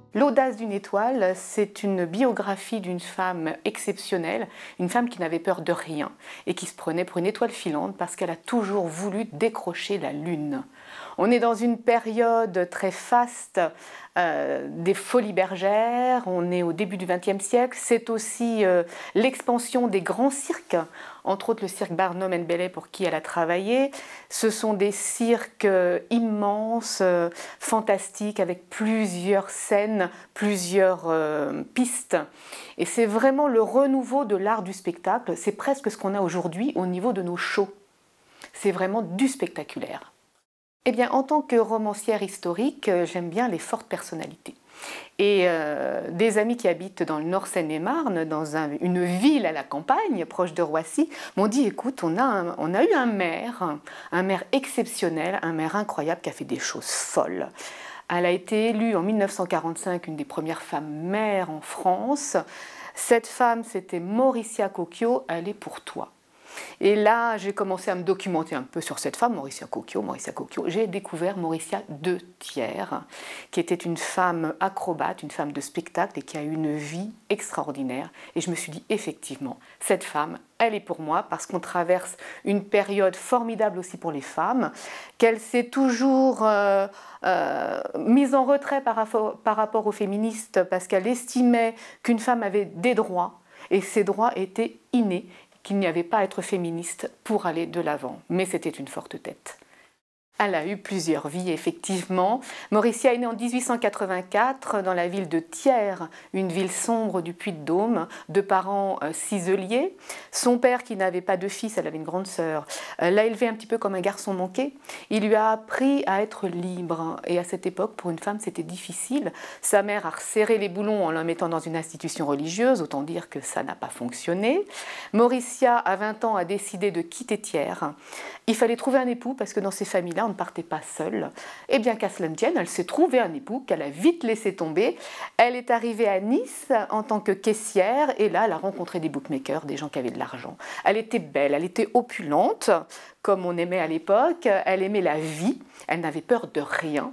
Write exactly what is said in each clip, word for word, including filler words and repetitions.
L'audace d'une étoile, c'est une biographie d'une femme exceptionnelle, une femme qui n'avait peur de rien et qui se prenait pour une étoile filante parce qu'elle a toujours voulu décrocher la lune. On est dans une période très faste euh, des folies bergères, on est au début du vingtième siècle, c'est aussi euh, l'expansion des grands cirques, entre autres le cirque Barnum and Bailey pour qui elle a travaillé. Ce sont des cirques euh, immenses, euh, fantastiques, avec plusieurs scènes, plusieurs euh, pistes. Et c'est vraiment le renouveau de l'art du spectacle, c'est presque ce qu'on a aujourd'hui au niveau de nos shows. C'est vraiment du spectaculaire. Eh bien, en tant que romancière historique, j'aime bien les fortes personnalités. Et euh, des amis qui habitent dans le Nord Seine-et-Marne, dans un, une ville à la campagne, proche de Roissy, m'ont dit, écoute, on a, un, on a eu un maire, un maire exceptionnel, un maire incroyable qui a fait des choses folles. Elle a été élue en mille neuf cent quarante-cinq, une des premières femmes maires en France. Cette femme, c'était Mauricia Cocchio, elle est pour toi. Et là, j'ai commencé à me documenter un peu sur cette femme, Mauricia Cocchio. Mauricia Cocchio. J'ai découvert Mauricia de Thiers, qui était une femme acrobate, une femme de spectacle et qui a eu une vie extraordinaire. Et je me suis dit, effectivement, cette femme, elle est pour moi parce qu'on traverse une période formidable aussi pour les femmes, qu'elle s'est toujours euh, euh, mise en retrait par rapport, par rapport aux féministes parce qu'elle estimait qu'une femme avait des droits et ces droits étaient innés, qu'il n'y avait pas à être féministe pour aller de l'avant, mais c'était une forte tête. Elle a eu plusieurs vies, effectivement. Mauricia est née en mille huit cent quatre-vingt-quatre dans la ville de Thiers, une ville sombre du Puy-de-Dôme, de parents euh, ciseliers. Son père, qui n'avait pas de fils, elle avait une grande sœur, euh, l'a élevée un petit peu comme un garçon manqué. Il lui a appris à être libre. Et à cette époque, pour une femme, c'était difficile. Sa mère a resserré les boulons en la mettant dans une institution religieuse, autant dire que ça n'a pas fonctionné. Mauricia, à vingt ans, a décidé de quitter Thiers. Il fallait trouver un époux parce que dans ces familles-là, on ne partait pas seule. Et bien qu'à cela ne tienne, elle s'est trouvée un époux qu'elle a vite laissé tomber. Elle est arrivée à Nice en tant que caissière et là, elle a rencontré des bookmakers, des gens qui avaient de l'argent. Elle était belle, elle était opulente, comme on aimait à l'époque. Elle aimait la vie, elle n'avait peur de rien.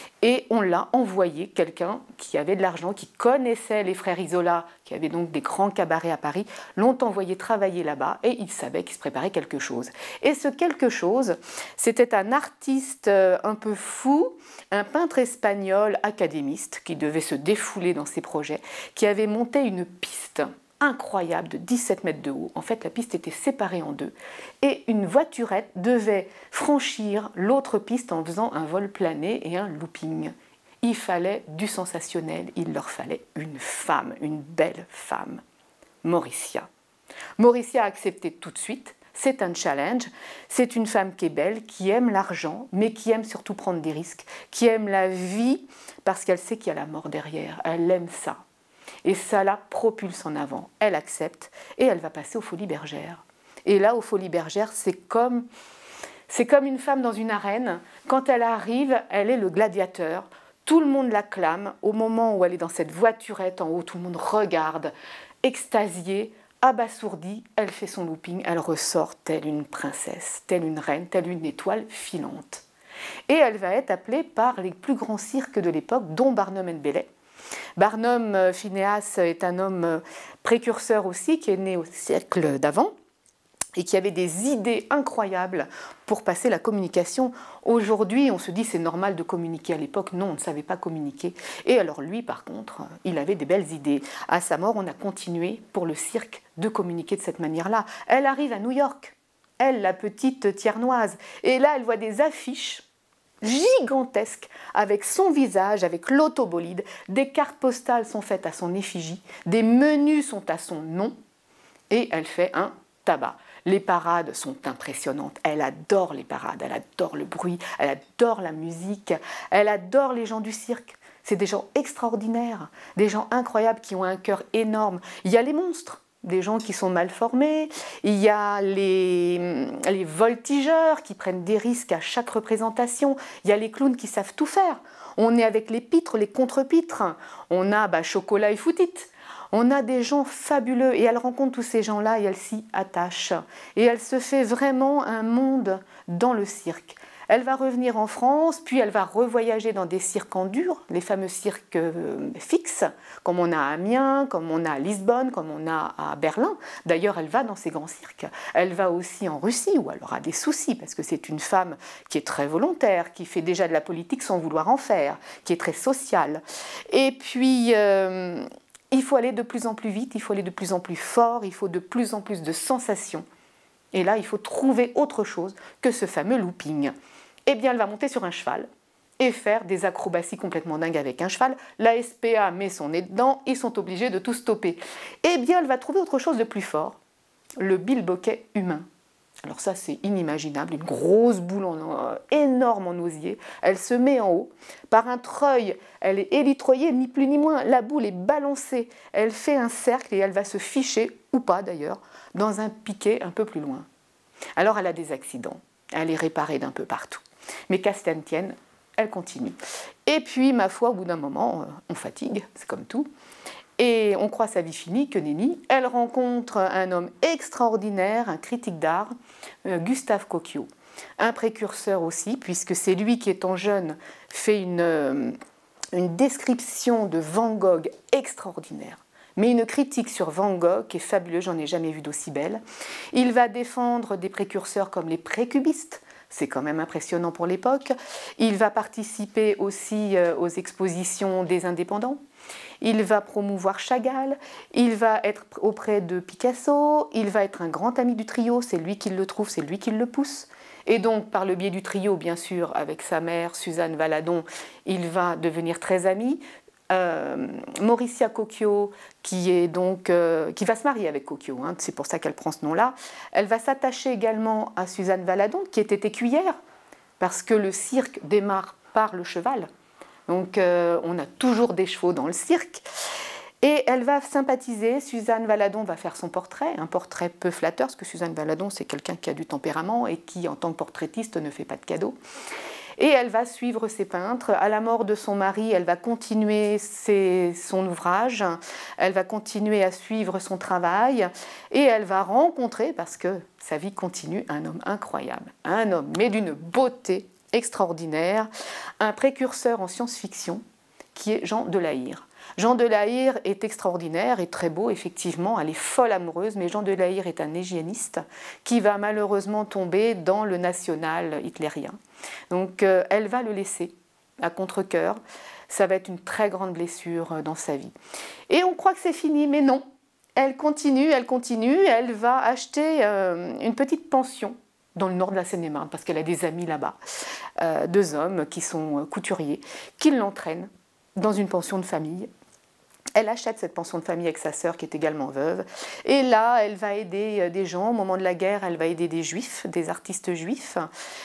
Et on l'a envoyé, quelqu'un qui avait de l'argent, qui connaissait les frères Isola, qui avaient donc des grands cabarets à Paris, l'ont envoyé travailler là-bas et il savait qu'il se préparait quelque chose. Et ce quelque chose, c'était un artiste un peu fou, un peintre espagnol académiste qui devait se défouler dans ses projets, qui avait monté une piste incroyable de dix-sept mètres de haut. En fait, la piste était séparée en deux et une voiturette devait franchir l'autre piste en faisant un vol plané et un looping. Il fallait du sensationnel, il leur fallait une femme, une belle femme. Mauricia. Mauricia a accepté tout de suite. C'est un challenge, c'est une femme qui est belle, qui aime l'argent, mais qui aime surtout prendre des risques, qui aime la vie parce qu'elle sait qu'il y a la mort derrière, elle aime ça. Et ça la propulse en avant. Elle accepte et elle va passer aux Folies Bergères. Et là, aux Folies Bergères, c'est comme, c'est comme une femme dans une arène. Quand elle arrive, elle est le gladiateur. Tout le monde l'acclame. Au moment où elle est dans cette voiturette en haut, tout le monde regarde, extasié, abasourdi. Elle fait son looping, elle ressort telle une princesse, telle une reine, telle une étoile filante. Et elle va être appelée par les plus grands cirques de l'époque, dont Barnum and Bailey. Barnum Phineas est un homme précurseur aussi, qui est né au siècle d'avant et qui avait des idées incroyables pour passer la communication. Aujourd'hui, on se dit c'est normal de communiquer. À l'époque, non, on ne savait pas communiquer. Et alors lui, par contre, il avait des belles idées. À sa mort, on a continué pour le cirque de communiquer de cette manière-là. Elle arrive à New York, elle, la petite Thiernoise, et là, elle voit des affiches gigantesque avec son visage, avec l'autobolide, des cartes postales sont faites à son effigie, des menus sont à son nom et elle fait un tabac. Les parades sont impressionnantes, elle adore les parades, elle adore le bruit, elle adore la musique, elle adore les gens du cirque. C'est des gens extraordinaires, des gens incroyables qui ont un cœur énorme. Il y a les monstres, des gens qui sont mal formés, il y a les, les voltigeurs qui prennent des risques à chaque représentation, il y a les clowns qui savent tout faire. On est avec les pitres, les contre-pitres, on a bah, Chocolat et Foutite. On a des gens fabuleux et elle rencontre tous ces gens-là et elle s'y attache. Et elle se fait vraiment un monde dans le cirque. Elle va revenir en France, puis elle va revoyager dans des cirques en dur, les fameux cirques euh, fixes, comme on a à Amiens, comme on a à Lisbonne, comme on a à Berlin. D'ailleurs, elle va dans ces grands cirques. Elle va aussi en Russie, où elle aura des soucis, parce que c'est une femme qui est très volontaire, qui fait déjà de la politique sans vouloir en faire, qui est très sociale. Et puis... Euh, il faut aller de plus en plus vite, il faut aller de plus en plus fort, il faut de plus en plus de sensations. Et là, il faut trouver autre chose que ce fameux looping. Eh bien, elle va monter sur un cheval et faire des acrobaties complètement dingues avec un cheval. La S P A met son nez dedans, ils sont obligés de tout stopper. Eh bien, elle va trouver autre chose de plus fort, le bilboquet humain. Alors ça, c'est inimaginable, une grosse boule en, euh, énorme en osier. Elle se met en haut. Par un treuil, elle est élitroyée, ni plus ni moins. La boule est balancée. Elle fait un cercle et elle va se ficher, ou pas d'ailleurs, dans un piquet un peu plus loin. Alors elle a des accidents. Elle est réparée d'un peu partout. Mais qu'à cela ne tienne, elle continue. Et puis, ma foi, au bout d'un moment, euh, on fatigue, c'est comme tout. Et on croit sa vie finie, que nenni. Elle rencontre un homme extraordinaire, un critique d'art, euh, Gustave Coquio. Un précurseur aussi, puisque c'est lui qui, étant jeune, fait une, euh, une description de Van Gogh extraordinaire. Mais une critique sur Van Gogh qui est fabuleuse, j'en ai jamais vu d'aussi belle. Il va défendre des précurseurs comme les précubistes. C'est quand même impressionnant pour l'époque. Il va participer aussi euh, aux expositions des indépendants. Il va promouvoir Chagall, il va être auprès de Picasso, il va être un grand ami du trio, c'est lui qui le trouve, c'est lui qui le pousse. Et donc, par le biais du trio, bien sûr, avec sa mère, Suzanne Valadon, il va devenir très ami. Euh, Mauricia Coquio, qui, est donc, euh, qui va se marier avec Coquio, hein, c'est pour ça qu'elle prend ce nom-là. Elle va s'attacher également à Suzanne Valadon, qui était écuyère, parce que le cirque démarre par le cheval. Donc euh, on a toujours des chevaux dans le cirque. Et elle va sympathiser, Suzanne Valadon va faire son portrait, un portrait peu flatteur, parce que Suzanne Valadon c'est quelqu'un qui a du tempérament et qui en tant que portraitiste ne fait pas de cadeaux. Et elle va suivre ses peintres. À la mort de son mari, elle va continuer ses, son ouvrage, elle va continuer à suivre son travail et elle va rencontrer, parce que sa vie continue, un homme incroyable, un homme mais d'une beauté extraordinaire, un précurseur en science-fiction qui est Jean Delaïre. Jean Delaïre est extraordinaire et très beau, effectivement, elle est folle amoureuse, mais Jean Delaïre est un hygiéniste qui va malheureusement tomber dans le national hitlérien. Donc euh, elle va le laisser à contre-cœur, ça va être une très grande blessure dans sa vie. Et on croit que c'est fini, mais non, elle continue, elle continue, elle va acheter euh, une petite pension dans le nord de la Seine-et-Marne, parce qu'elle a des amis là-bas, euh, deux hommes qui sont couturiers, qui l'entraînent dans une pension de famille. Elle achète cette pension de famille avec sa sœur qui est également veuve. Et là, elle va aider des gens. Au moment de la guerre, elle va aider des juifs, des artistes juifs.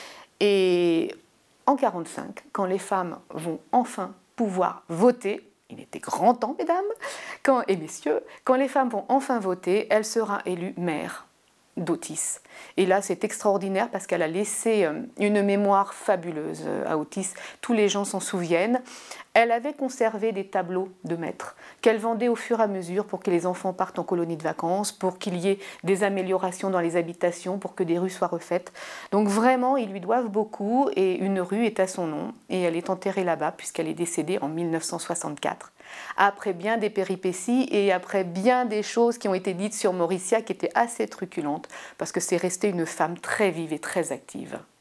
Et en mille neuf cent quarante-cinq, quand les femmes vont enfin pouvoir voter, il était grand temps, mesdames quand, et messieurs, quand les femmes vont enfin voter, elle sera élue maire d'Autis. Et là, c'est extraordinaire parce qu'elle a laissé une mémoire fabuleuse à Autis. Tous les gens s'en souviennent. Elle avait conservé des tableaux de maîtres qu'elle vendait au fur et à mesure pour que les enfants partent en colonie de vacances, pour qu'il y ait des améliorations dans les habitations, pour que des rues soient refaites. Donc vraiment, ils lui doivent beaucoup et une rue est à son nom. Et elle est enterrée là-bas puisqu'elle est décédée en mille neuf cent soixante-quatre. Après bien des péripéties et après bien des choses qui ont été dites sur Mauricia qui étaient assez truculentes parce que c'est resté une femme très vive et très active.